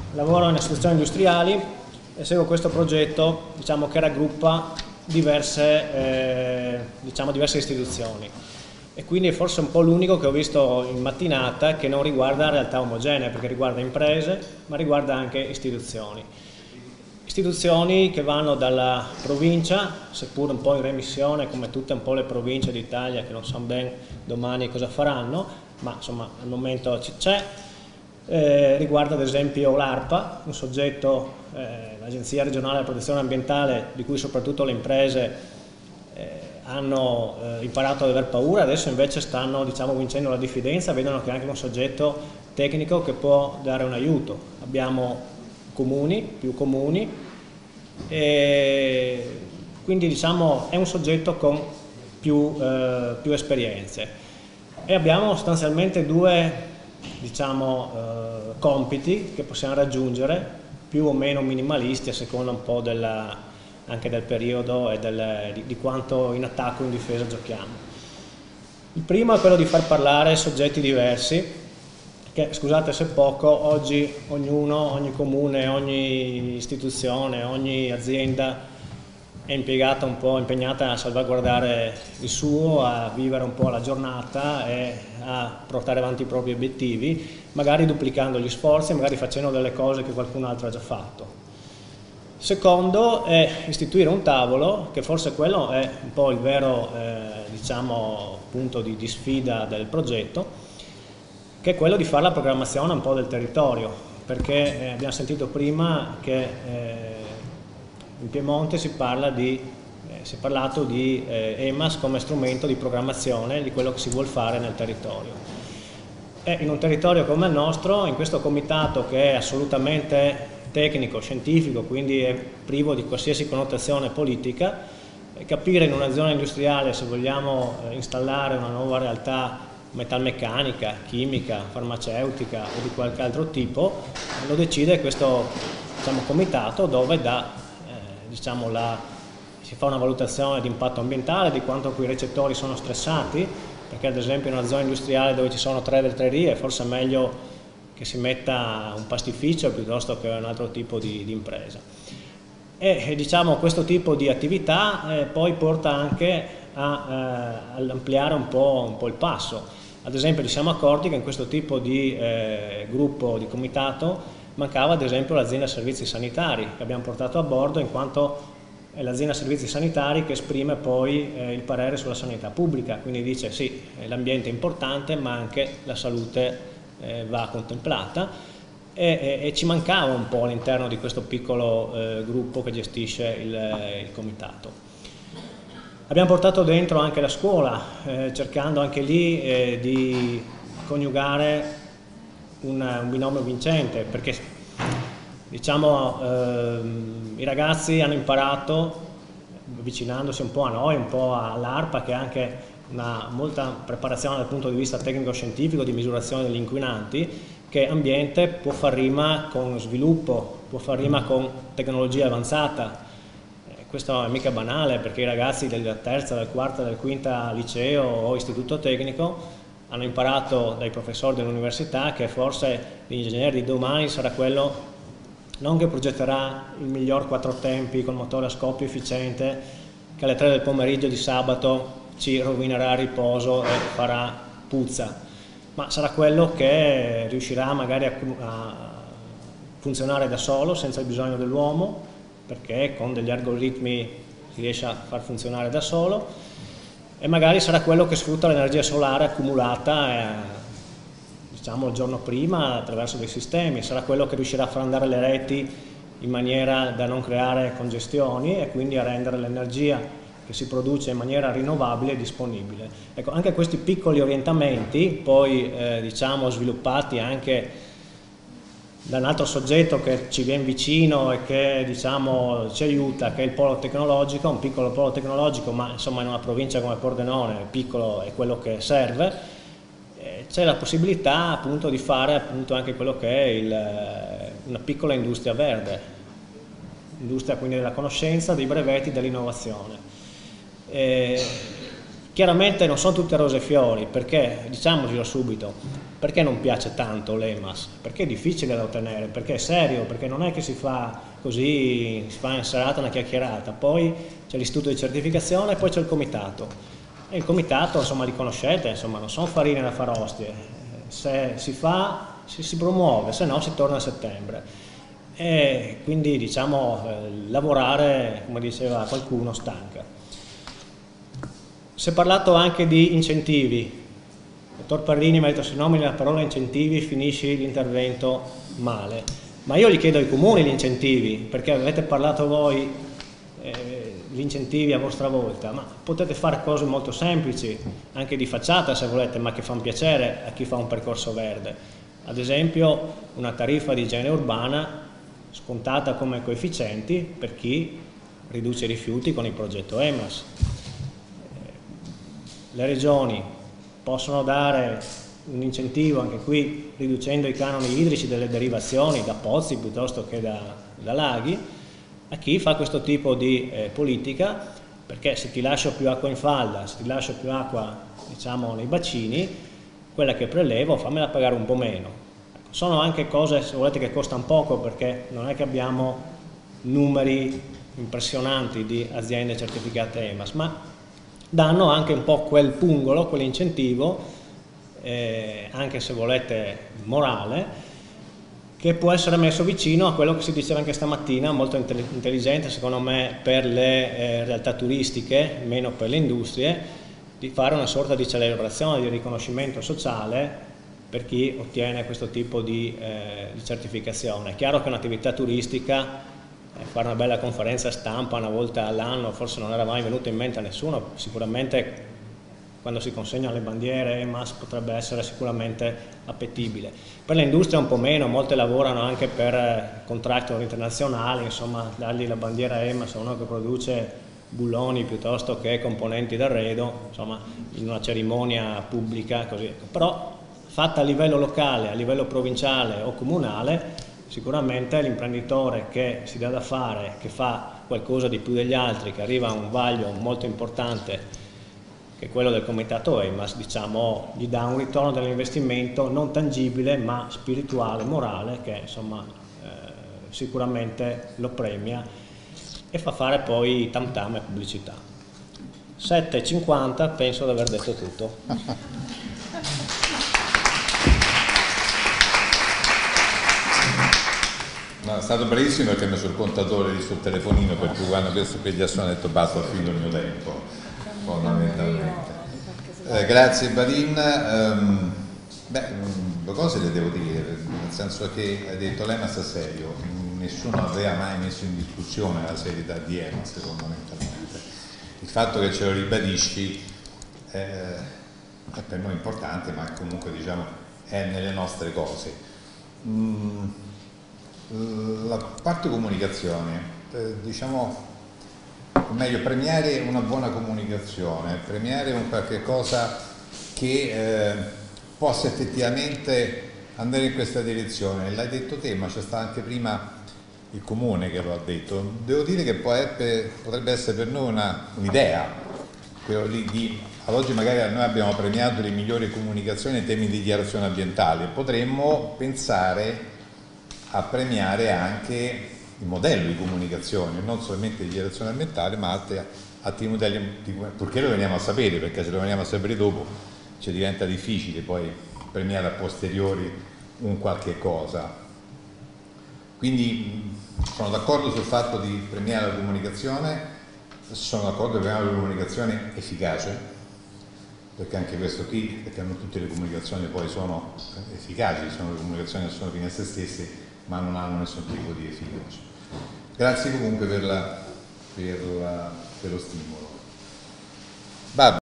lavoro in associazioni industriali e seguo questo progetto, diciamo, che raggruppa diverse istituzioni, e quindi è forse un po' l'unico che ho visto in mattinata che non riguarda realtà omogenee, perché riguarda imprese ma riguarda anche istituzioni che vanno dalla provincia, seppur un po' in remissione come tutte un po' le province d'Italia, che non sanno bene domani cosa faranno, ma insomma al momento c'è. Riguarda ad esempio l'ARPA, un soggetto, l'Agenzia regionale della protezione ambientale, di cui soprattutto le imprese hanno imparato ad aver paura, adesso invece stanno, diciamo, vincendo la diffidenza, vedono che è anche un soggetto tecnico che può dare un aiuto. Abbiamo più comuni, e quindi, diciamo, è un soggetto con più esperienze, e abbiamo sostanzialmente due, diciamo, compiti che possiamo raggiungere, più o meno minimalisti a seconda un po' anche del periodo e di quanto in attacco o in difesa giochiamo. Il primo è quello di far parlare soggetti diversi, che, scusate se poco, oggi ogni comune, ogni istituzione, ogni azienda è impegnata a salvaguardare il suo, a vivere un po' la giornata e a portare avanti i propri obiettivi, magari duplicando gli sforzi, magari facendo delle cose che qualcun altro ha già fatto. Secondo è istituire un tavolo, che forse quello è un po' il vero diciamo, punto di sfida del progetto, che è quello di fare la programmazione un po' del territorio, perché abbiamo sentito prima che in Piemonte si è parlato di EMAS come strumento di programmazione di quello che si vuol fare nel territorio. E in un territorio come il nostro, in questo comitato che è assolutamente tecnico, scientifico, quindi è privo di qualsiasi connotazione politica, capire in una zona industriale se vogliamo installare una nuova realtà metalmeccanica, chimica, farmaceutica o di qualche altro tipo, lo decide questo, diciamo, comitato, dove diciamo, si fa una valutazione di impatto ambientale, di quanto quei recettori sono stressati, perché ad esempio in una zona industriale dove ci sono 3 vetrerie forse è meglio che si metta un pastificio piuttosto che un altro tipo di impresa. E diciamo, questo tipo di attività poi porta anche all'ampliare un po' il passo. Ad esempio ci siamo accorti che in questo tipo di gruppo, di comitato, mancava ad esempio l'azienda servizi sanitari, che abbiamo portato a bordo in quanto è l'azienda servizi sanitari che esprime poi il parere sulla sanità pubblica, quindi dice sì, l'ambiente è importante ma anche la salute va contemplata, e ci mancava un po' all'interno di questo piccolo gruppo che gestisce il comitato. Abbiamo portato dentro anche la scuola, cercando anche lì di coniugare un binomio vincente, perché diciamo, i ragazzi hanno imparato, avvicinandosi un po' a noi, un po' all'ARPA, che ha anche molta preparazione dal punto di vista tecnico-scientifico di misurazione degli inquinanti, che ambiente può far rima con sviluppo, può far rima con tecnologia avanzata. Questo è mica banale, perché i ragazzi della terza, del quarta, del quinta liceo o istituto tecnico hanno imparato dai professori dell'università che forse l'ingegnere di domani sarà quello non che progetterà il miglior quattrotempi con motore a scoppio efficiente, che alle 3 del pomeriggio di sabato ci rovinerà il riposo e farà puzza, ma sarà quello che riuscirà magari a funzionare da solo senza il bisogno dell'uomo, perché con degli algoritmi si riesce a far funzionare da solo, e magari sarà quello che sfrutta l'energia solare accumulata diciamo il giorno prima attraverso dei sistemi, sarà quello che riuscirà a far andare le reti in maniera da non creare congestioni e quindi a rendere l'energia che si produce in maniera rinnovabile e disponibile. Ecco, anche questi piccoli orientamenti, poi diciamo sviluppati anche da un altro soggetto che ci viene vicino e che diciamo ci aiuta, che è il polo tecnologico, un piccolo polo tecnologico, ma insomma in una provincia come Pordenone piccolo è quello che serve. C'è la possibilità appunto di fare appunto anche quello che è una piccola industria verde, industria quindi della conoscenza, dei brevetti, dell'innovazione. Chiaramente non sono tutte rose e fiori, perché, diciamocelo subito, perché non piace tanto l'EMAS? Perché è difficile da ottenere, perché è serio, perché non è che si fa così, si fa in serata una chiacchierata, poi c'è l'istituto di certificazione e poi c'è il comitato. E il comitato, insomma, li conoscete, insomma, non sono farine da far ostie, se si fa si promuove, se no si torna a settembre. E quindi, diciamo, lavorare, come diceva qualcuno, stanca. Si è parlato anche di incentivi. Il dottor Parrini mi ha detto: se nomini la parola incentivi finisci l'intervento male. Ma io gli chiedo ai comuni gli incentivi, perché avete parlato voi gli incentivi a vostra volta, ma potete fare cose molto semplici, anche di facciata se volete, ma che fanno piacere a chi fa un percorso verde. Ad esempio una tariffa di igiene urbana scontata come coefficienti per chi riduce i rifiuti con il progetto EMAS. Le regioni possono dare un incentivo anche qui riducendo i canoni idrici delle derivazioni da pozzi piuttosto che da laghi a chi fa questo tipo di politica, perché se ti lascio più acqua in falda, se ti lascio più acqua, diciamo, nei bacini, quella che prelevo fammela pagare un po' meno. Sono anche cose, se volete, che costano poco, perché non è che abbiamo numeri impressionanti di aziende certificate EMAS, ma danno anche un po' quel pungolo, quell'incentivo, anche se volete morale, che può essere messo vicino a quello che si diceva anche stamattina, molto intelligente secondo me per le realtà turistiche, meno per le industrie, di fare una sorta di celebrazione, di riconoscimento sociale per chi ottiene questo tipo di certificazione. È chiaro che un'attività turistica, fare una bella conferenza stampa una volta all'anno forse non era mai venuto in mente a nessuno, sicuramente quando si consegnano le bandiere EMAS potrebbe essere sicuramente appetibile. Per l'industria un po' meno, molte lavorano anche per contractor internazionali, insomma dargli la bandiera EMAS a uno che produce bulloni piuttosto che componenti d'arredo, insomma in una cerimonia pubblica così. Però fatta a livello locale, a livello provinciale o comunale, sicuramente l'imprenditore che si dà da fare, che fa qualcosa di più degli altri, che arriva a un vaglio molto importante che è quello del comitato EMAS, diciamo, gli dà un ritorno dell'investimento non tangibile ma spirituale, morale, che insomma sicuramente lo premia e fa fare poi tam tam e pubblicità. 7:50, penso di aver detto tutto. No, è stato bravissimo perché mi sul contatore sul telefonino, per cui quando questo che gli sono detto basta, ho finito il mio tempo. Fondamentalmente. Grazie Badin. Due cose le devo dire, nel senso che hai detto l'EMAS è serio, nessuno aveva mai messo in discussione la serietà di EMAS fondamentalmente. Il fatto che ce lo ribadisci è per noi importante, ma comunque diciamo è nelle nostre cose. La parte comunicazione, diciamo, o meglio, premiare una buona comunicazione, premiare un qualche cosa che possa effettivamente andare in questa direzione. L'hai detto te, ma c'è stato anche prima il comune che lo ha detto. Devo dire che potrebbe essere per noi un'idea, quello lì di ad oggi magari noi abbiamo premiato le migliori comunicazioni in termini di dichiarazioni ambientali, potremmo pensare a premiare anche il modello di comunicazione, non solamente di dichiarazione ambientale, ma altri modelli, purché lo veniamo a sapere, perché se lo veniamo a sapere dopo ci diventa difficile poi premiare a posteriori un qualche cosa. Quindi sono d'accordo sul fatto di premiare la comunicazione, sono d'accordo di premiare la comunicazione efficace, perché anche questo qui, perché non tutte le comunicazioni poi sono efficaci, sono le comunicazioni che sono fine a se stesse, ma non hanno nessun tipo di efficacia. Grazie comunque per lo stimolo.